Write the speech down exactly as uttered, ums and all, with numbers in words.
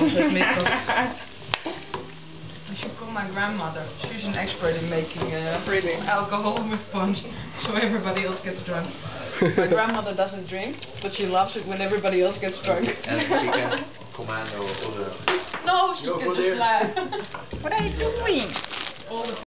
also admit that. You should call my grandmother. She's an expert in making uh, Really? alcohol with punch, so everybody else gets drunk. My grandmother doesn't drink, but she loves it when everybody else gets drunk. En she can commando other. No, she can just laugh. What are you doing? All the